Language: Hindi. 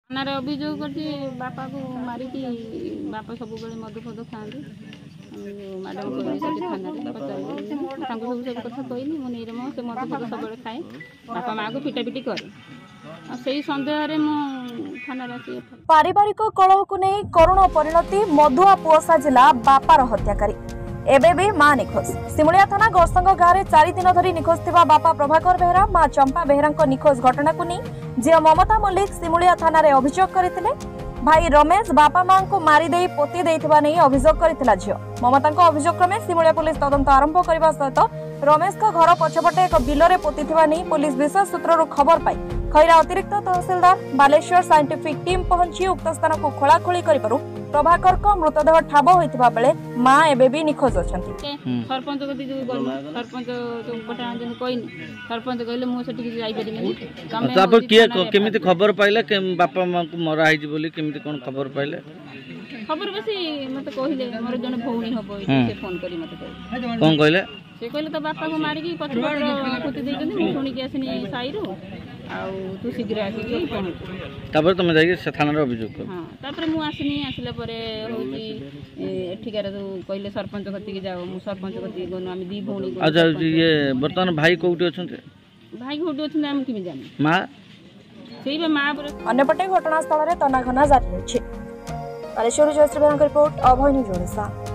थाना अभियोग कर बापा को मारिकी बापा सब मद फद खाती मैडम थाना सब कथा कहली मुझे से मद फद सब खाए बापा माँ को पिटापिटी करे से सन्देह थाना पारिवारिक कलह को नहीं करुण परिणति मधुआ पुओसा जिला बापार हत्याकारी एबे भी मां निखोज सिमुलिया थाना गरसंग गाँव में 4 दिन धरी निखोज थिबा बापा प्रभाकर बेहरा मां चंपा बेहरा निखोज घटना को नहीं झील ममता मल्लिक सिमुलिया थाना रे अभियोग करथिले भाई रमेश बापा मां को मारी देई पोती देइथिबा नहीं अभियोग करथिला झील ममता को अभियोग क्रमे सिमुलिया पुलिस तदंत आरंभ करबा सहित रमेश को घर पछपटे एक बिलरे पोतीथिबा नहीं पुलिस विशेष सूत्ररु खबर पाई खैरा अतिरिक्त तहसीलदार बालेश्वर साइंटिफिक टीम पहुंची उक्त स्थान को खोलाखोली करिपारु प्रभाकर को मृतदेह ठाब होइतिबा बेले मां एबे भी निखोज अछंती सरपंच को सरपंच जो पटा जन कोइन सरपंच कहले मु सेठी जाई परिबेनी तापर के केमिति खबर पाइले के बापा मां को मरा आइ जी बोली केमिति कोन खबर पाइले खबर बसी मते कहिले मोर जने भौणी हबो से फोन करी मते कहले कोन कहले से कहले तो बापा को मारी की पछपट पुती देजनी मु सुनी के आसनी साईरु आउ तू शीघ्र आसी पहुंच तापर तुम जाई से थाना रे अभियोग कर हां तापर मु आसनी आसिला परे होती एठिकार तो कहले सरपंच कति के जाओ मु सरपंच कति गनो हम दी भौणी को अच्छा ये वर्तमान भाई कोउटी अछंते भाई कोउटी अछन हम किमि जानी मां सेई बे मां अन्यपटे घटनास्थल रे तनाघना जारी अछि बालेश्वर जयश्री रिपोर्ट अभय न्यूज ओडिशा।